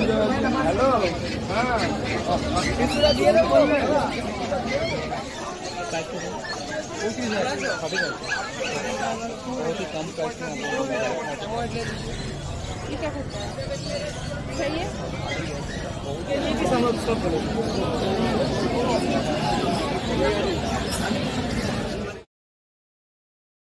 hello हाँ दिए ना बहुत ही कम प्राइस में ये क्या करता है चाहिए ये भी सब